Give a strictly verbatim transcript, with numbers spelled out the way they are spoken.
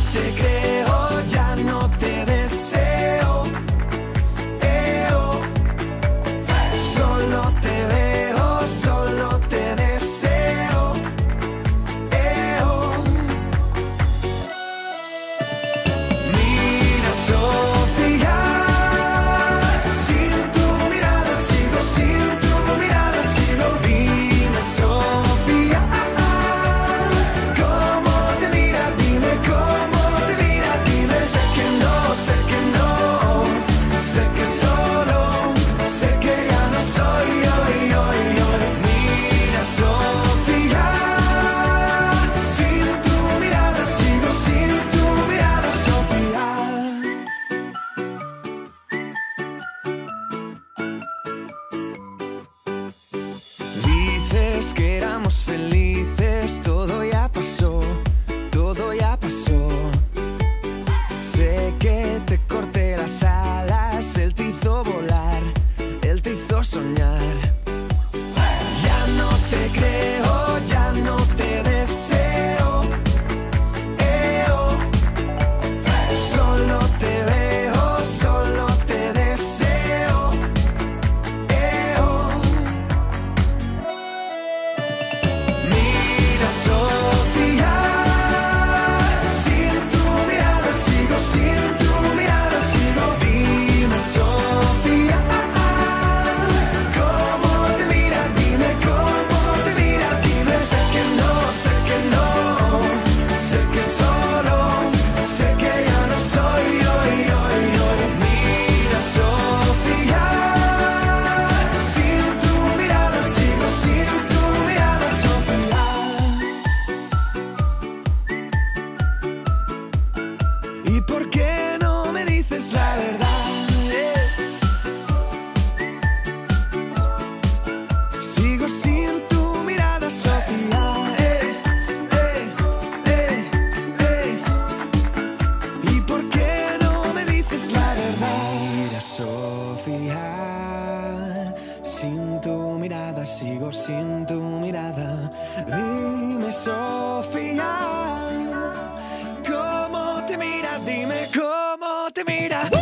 te creo, ya no te deseo. Eo. Solo te veo, solo te deseo. Eo. Mira, Sofía, sin tu mirada sigo, sin tu mirada sigo. Dime, Sofía, cómo te mira, dime cómo te mira, dime. Sé que no, sé que no, sé que solo, sé que ya no soy yo, yo, yo. Mira, Sofía, sin tu mirada sigo, sin tu mirada, Sofía. Dices que éramos felices, todo ya pasó, todo ya pasó. Sé que te corté las alas, él te hizo volar, él te hizo soñar. Ya no te creo, ya no te deseo. Eo. Solo te veo, solo te deseo. Eo. Mira, Sofía, sin tu mirada sigo, sin tu mirada sigo. Dime, Sofía, cómo te mira, dime cómo te mira, dime. Sé que no, sé que no, sé que solo, sé que ya no soy yo, yo, yo. Mira, Sofía, sin tu mirada sigo, sin tu mirada, Sofía. ¿Y por qué no me dices la verdad? eh? Sigo sin tu mirada, Sofía. eh, eh, eh, eh. ¿Y por qué no me dices la verdad? Mira, Sofía, sin tu mirada sigo, sin tu mirada. Dime, Sofía, cómo te mira, dime cómo te mira.